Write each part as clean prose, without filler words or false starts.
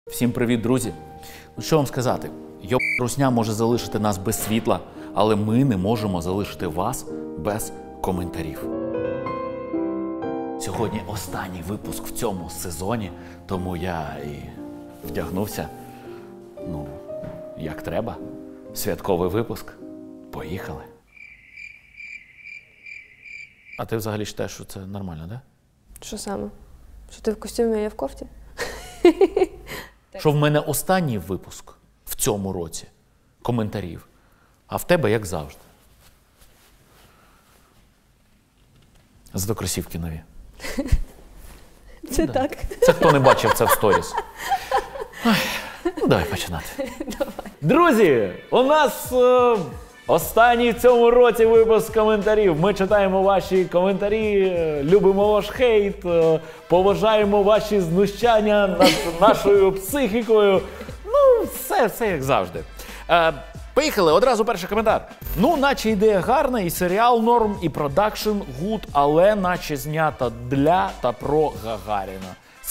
Всім привіт, друзі! Ну що вам сказати? Русня може залишити нас без світла, але ми не можемо залишити вас без коментарів. Сьогодні останній випуск в цьому сезоні, тому я і вдягнувся, як треба. Святковий випуск. Поїхали. А ти взагалі вважаєш, що це нормально, да? Що саме? Що ти в костюмі, а я в кофті? Що в мене останній випуск в цьому році коментарів, а в тебе як завжди. Зато кросівки нові. Це так. Це хто не бачив це в сторіс. Давай починати. Давай. Друзі, у нас останній в цьому році випуск коментарів. Ми читаємо ваші коментарі, любимо ваш хейт, поважаємо ваші знущання над нашою психікою. Все як завжди. Поїхали, одразу перший коментар. Наче ідея гарна, і серіал норм, і продакшн гуд, але наче знята для та про Гагаріна.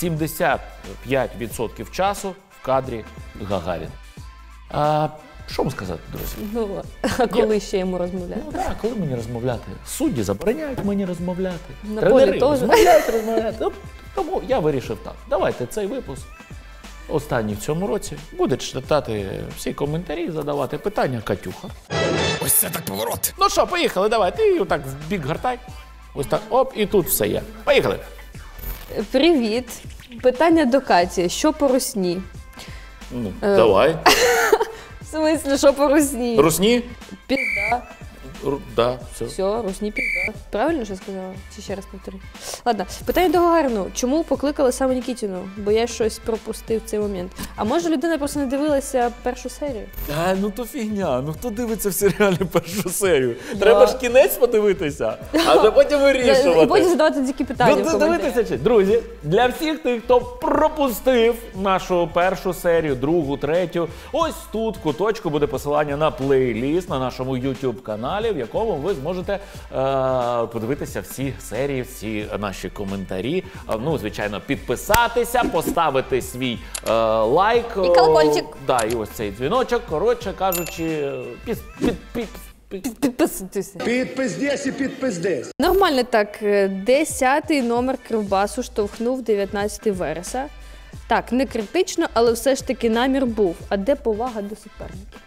75% часу в кадрі Гагарін. Що вам сказати, друзі? А коли ще йому розмовляти? Коли мені розмовляти? Судді забороняють мені розмовляти. На полі теж. розмовляти. Тому я вирішив так. Давайте цей випуск, останній в цьому році, буде читати всі коментарі, задавати питання Катюха. Ось це так поворот. Ну що, поїхали, давай. Ти отак в бік гартай. Ось так, оп, і тут все є. Поїхали. Привіт. Питання до Каті. Що по русні? Давай. В смислі, що по русні? Русні? Пізда. Да, все. Все, русні пізда. Правильно що сказала? Чи ще раз повторю? Ладно, питання до Гагаріну. Чому покликали саме Нікітіну? Бо я щось пропустив в цей момент. А може людина просто не дивилася першу серію? То фігня. Хто дивиться в серіалі першу серію? Треба ж кінець подивитися, а вже потім вирішувати. І потім задавати такі питання. Дивитися. Друзі, для всіх тих, хто пропустив нашу першу серію, другу, третю, ось тут в куточку буде посилання на плейліст на нашому YouTube-каналі, в якому ви зможете подивитися всі серії, всі наші коментарі. Звичайно, підписатися, поставити свій лайк. І колокольчик. І ось цей дзвіночок. Коротше кажучи, Підписуйтеся. Підпиздесь і підпиздесь. Нормально так. 10-й номер Кривбасу штовхнув 19 вереса. Так, не критично, але все ж таки намір був. А де повага до суперників?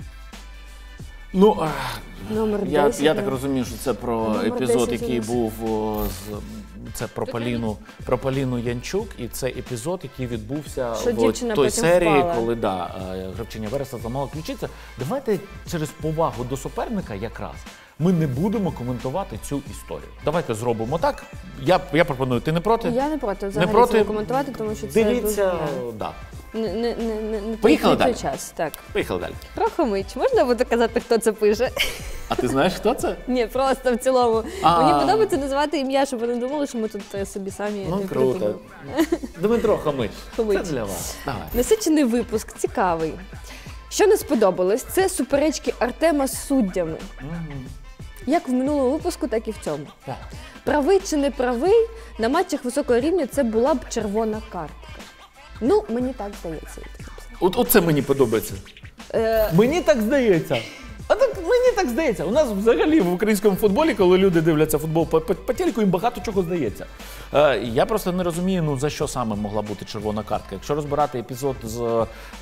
Номер 10, я так розумію, що це про епізод, який був це про Поліну Янчук, і це епізод, який відбувся в той серії, коли гравчиня Вереса зламала ключицю. Давайте через повагу до суперника якраз ми не будемо коментувати цю історію. Давайте зробимо так. Я пропоную, ти не проти? Я не проти взагалі це коментувати, тому що це дивіться, не Поїхали далі. Час. Так. Поїхали далі. Трохомич. Можна буде казати, хто це пише? А ти знаєш, хто це? Ні, просто в цілому. Мені подобається називати ім'я, щоб вони думали, що ми тут собі самі не круто. Дмитро Хомич. Це для вас. Давай. Насичений випуск, цікавий. Що не сподобалось, це суперечки Артема з суддями. Як в минулому випуску, так і в цьому. Так. Правий чи не правий, на матчах високого рівня це була б червона картка. Мені так здається. Оце мені подобається. Мені так здається. Мені так здається. У нас взагалі в українському футболі, коли люди дивляться футбол по телеку, їм багато чого здається. Я просто не розумію, за що саме могла бути червона картка. Якщо розбирати епізод з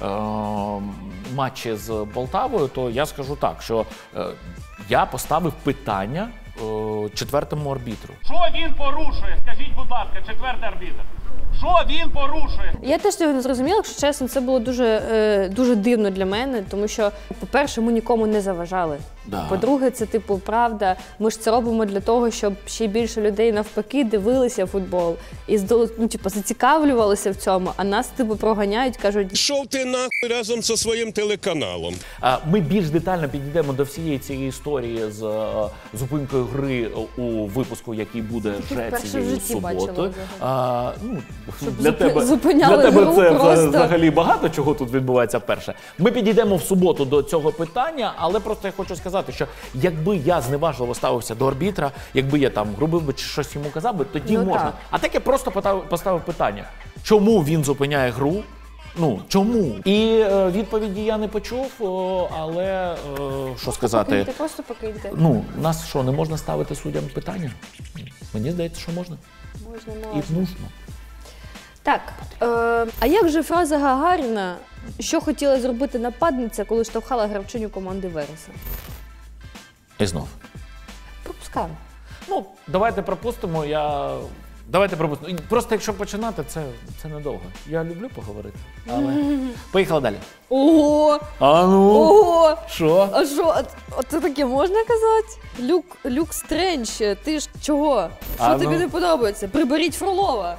матчі з Полтавою, то я скажу так, що я поставив питання четвертому арбітру. Що він порушує? Скажіть, будь ласка, четвертий арбітр. Що він порушує? Я теж цього не зрозуміла, якщо чесно, це було дуже дивно для мене, тому що, по-перше, ми нікому не заважали. Да. По-друге, це, правда, ми ж це робимо для того, щоб ще більше людей навпаки дивилися футбол і зацікавлювалися в цьому, а нас, проганяють, кажуть... Пішов ти нахуй разом зі своїм телеканалом. Ми більш детально підійдемо до всієї цієї історії з зупинкою гри у випуску, який буде вже цієї суботи. Для тебе це взагалі багато чого тут відбувається вперше. Ми підійдемо в суботу до цього питання, але просто я хочу сказати, що якби я зневажливо ставився до арбітра, якби я там грубив би чи щось йому казав би, тоді можна. Так. А так я просто поставив питання, чому він зупиняє гру Ну, чому? І відповіді я не почув, але що сказати? Покиньте, просто покиньте. Ну, нас що, не можна ставити суддям питання? Мені здається, що можна. Можна, І нужно. Так, а як же фраза Гагаріна, що хотіла зробити нападниця, коли штовхала гравчиню команди Вереса? І знов. Пропускаємо. Ну, давайте пропустимо, Давайте пропустимо. Просто якщо починати, це недовго. Я люблю поговорити, але... Поїхали далі. Ого! А ну? Ого! Що? А що, це таке можна казати? Люк Стрендж, ти ж чого? Що А тобі ну? не подобається? Приберіть Фролова.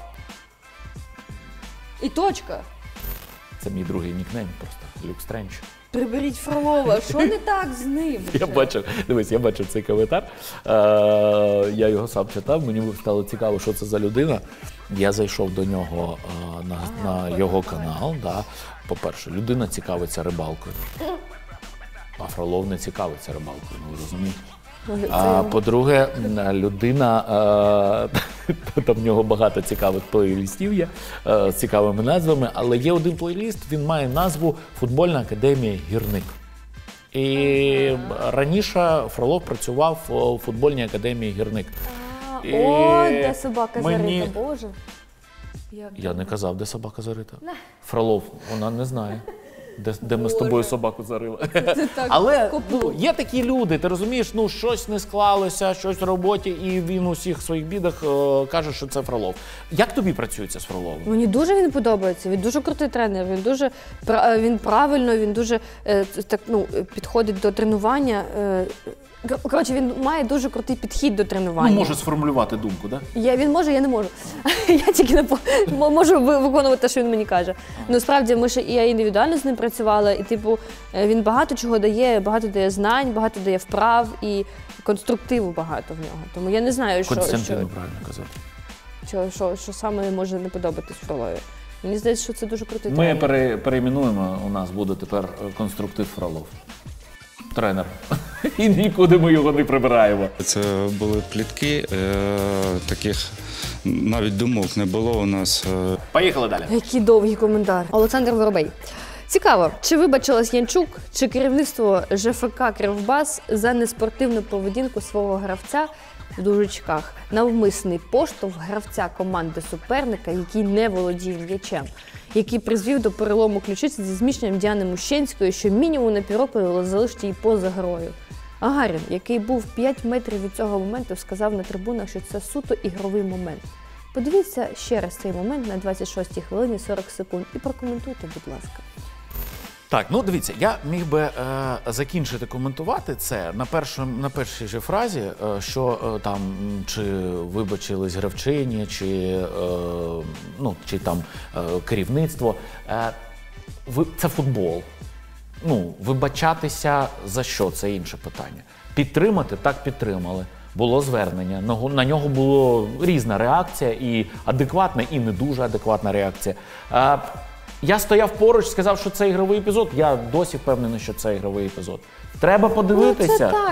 І точка. Це мій другий нікнейм просто. Люк Стрендж. Приберіть Фролова. Що не так з ним? Я бачив цей коментар, я його сам читав, мені стало цікаво, що це за людина. Я зайшов до нього на його канал. Да. По-перше, людина цікавиться рибалкою, а Фролов не цікавиться рибалкою, ви розумієте? А по-друге, людина, там в нього багато цікавих плейлистів є, з цікавими назвами, але є один плейлист, він має назву «Футбольна академія Гірник». І раніше Фролов працював у футбольній академії Гірник. О, де собака зарита, Боже. Я не казав, де собака зарита. Фролов, вона не знає. Де ми з тобою собаку зарили. Але є такі люди, ти розумієш, ну щось не склалося, щось в роботі, і він у всіх своїх бідах каже, що це Фролов. Як тобі працюється з Фроловим? Мені дуже він подобається, він дуже крутий тренер, він правильно, він дуже підходить до тренування. Коротше, він має дуже крутий підхід до тренування. Ну, може сформулювати думку, так? Да? Він може, я не можу. Я тільки можу виконувати те, що він мені каже. Ну, справді, я індивідуально з ним працювала, і, типу, він багато чого дає, багато дає знань, багато дає вправ і конструктиву багато в нього. Тому я не знаю, Константину правильно казати. Що саме може не подобатись Фролові. Мені здається, що це дуже крутий Ми тренер. перейменуємо, у нас буде тепер конструктив Фролов. Тренер. І нікуди ми його не прибираємо. Це були плітки, таких навіть думок не було у нас. Поїхали далі. Який довгий коментар. Олександр Воробей. Цікаво, чи вибачилась Янчук, чи керівництво ЖФК «Кривбас» за неспортивну поведінку свого гравця в дужечках, навмисний поштовх гравця команди суперника, який не володіє м'ячем, який призвів до перелому ключиці зі зміщенням Діани Мущенської, що мінімум на півроку залишить її поза грою. Гагарін, який був 5 метрів від цього моменту, сказав на трибунах, що це суто ігровий момент. Подивіться ще раз цей момент на 26-й хвилині 40 секунд і прокоментуйте, будь ласка. Так, ну дивіться, я міг би закінчити коментувати це на першій же фразі, що там чи вибачились гравчині, чи там керівництво. Це футбол. Ну, вибачатися за що – це інше питання. Підтримати – так підтримали. Було звернення, на нього була різна реакція, і адекватна, і не дуже адекватна реакція. Я стояв поруч, сказав, що це ігровий епізод. Я досі впевнений, що це ігровий епізод. Треба подивитися. Ну, це так.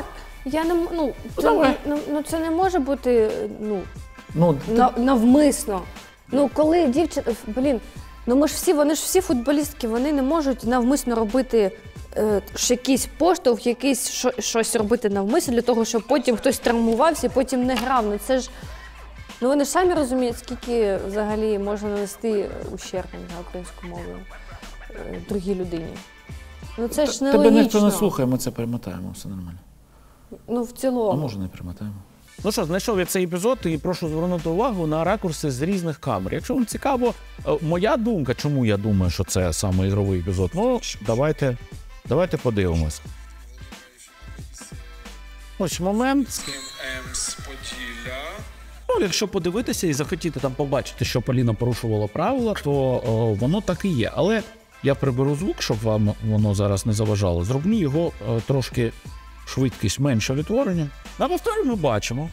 Це не може бути навмисно. Ну, коли дівчина... вони ж всі футболістки, вони не можуть навмисно робити якийсь поштовх, щось робити навмисно для того, щоб потім хтось травмувався і потім не грав. Ну, це ж... Ну, вони ж самі розуміють, скільки взагалі можна нанести ущерб на українську мову другій людині. Ну, це ж нелогічно. Тебе ніхто не слухає, ми це перемотаємо, все нормально. Ну, в цілому. А може не перемотаємо. Ну що, знайшов я цей епізод і прошу звернути увагу на ракурси з різних камер. Якщо вам цікаво, моя думка, чому я думаю, що це саме ігровий епізод, ну, давайте подивимось. Ось момент. Ну, якщо подивитися і захотіти там побачити, що Поліна порушувала правила, то воно так і є. Але я приберу звук, щоб вам воно зараз не заважало. Зроблю його трошки швидкість менше відтворення. На повторі ми бачимо,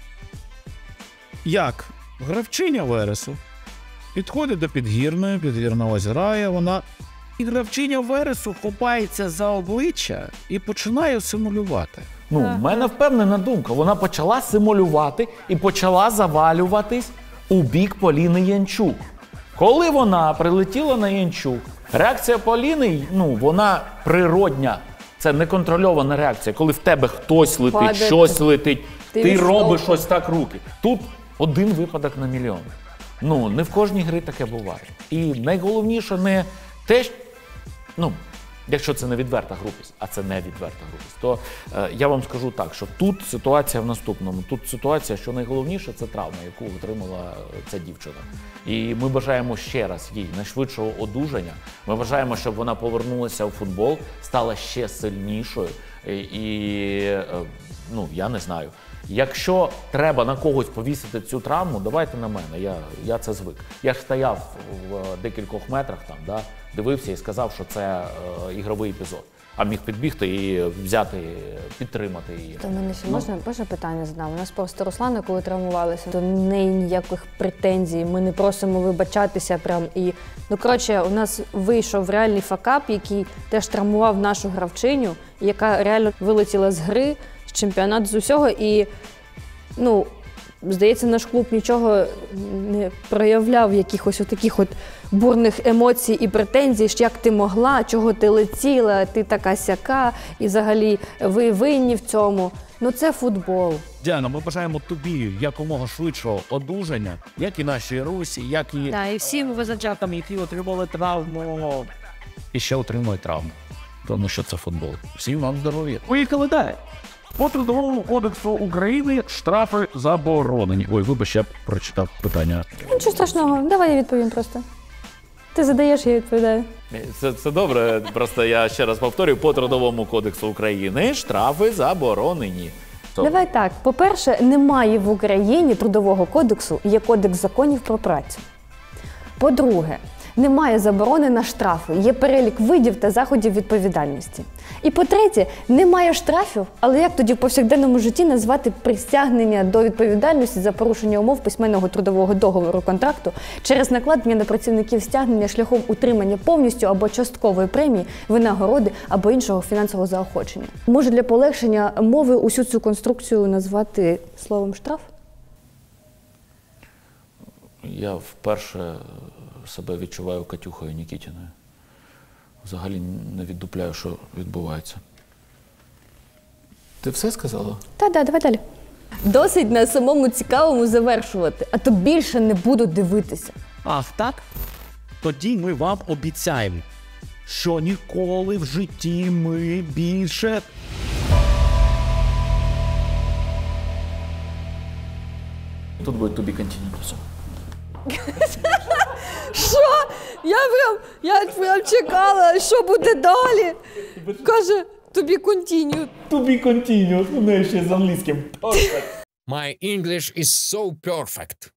як гравчиня Вересу підходить до підгірної, підгірна ось грає, вона... І гравчиня Вересу хопається за обличчя і починає симулювати. Ну, в мене впевнена думка. Вона почала симулювати і почала завалюватись у бік Поліни Янчук. Коли вона прилетіла на Янчук, Реакція Поліни, вона природня. Це неконтрольована реакція. Коли в тебе хтось летить, Падає. щось летить, ти відштовхуєш. робиш ось так руки. Тут один випадок на мільйон. Не в кожній грі таке буває. І найголовніше не те, якщо це не відверта грубість, а це не відверта грубість, то я вам скажу так, що тут ситуація в наступному. Тут ситуація, що найголовніше, це травма, яку отримала ця дівчина. І ми бажаємо ще раз їй найшвидшого одужання. Ми бажаємо, щоб вона повернулася у футбол, стала ще сильнішою. Я не знаю. Якщо треба на когось повісити цю травму, давайте на мене, я це звик. Я ж стояв в декількох метрах там, дивився і сказав, що це ігровий епізод. А міг підбігти і взяти, підтримати її. То мене ще можна питання задам? У нас просто Руслана, коли травмувалася, до неї ніяких претензій, ми не просимо вибачатися прям і... у нас вийшов реальний факап, який теж травмував нашу гравчиню, яка реально вилетіла з гри, з чемпіонату, з усього, і, здається, наш клуб нічого не проявляв, якихось отаких бурних емоцій і претензій, що як ти могла, чого ти летіла, ти така сяка, і взагалі ви винні в цьому. Це футбол. Діана, ми бажаємо тобі якомога швидшого одужання, як і нашій Русі, як і всім визначатам, які отримали травму і ще отримують травму. Тому що це футбол. Всім вам здоров'я. Поїхали далі. По Трудовому кодексу України штрафи заборонені. Ой, вибач, я прочитав питання. Нічого страшного, давай я відповім просто. Ти задаєш, я відповідаю. Це добре, просто я ще раз повторюю, по Трудовому кодексу України штрафи заборонені. Давай так, по-перше, немає в Україні Трудового кодексу, є Кодекс законів про працю. По-друге, немає заборони на штрафи, є перелік видів та заходів відповідальності. І по-третє, немає штрафів, але як тоді в повсякденному житті назвати притягнення до відповідальності за порушення умов письменного трудового договору контракту через накладення на працівників стягнення шляхом утримання повністю або часткової премії, винагороди або іншого фінансового заохочення? Може для полегшення мови усю цю конструкцію назвати словом штраф? Я вперше себе відчуваю Катюхою Нікітіною. Взагалі не віддупляю, що відбувається. Ти все сказала? Та, давай далі. Досить на самому цікавому завершувати, а то більше не буду дивитися. Ах, так? Тоді ми вам обіцяємо, що ніколи в житті ми більше... Тут буде тобі континентусом. Що? Я прям чекала, що буде далі. Каже, тобі континю. Тобі континю, у неї ще з англійським. My English is so perfect.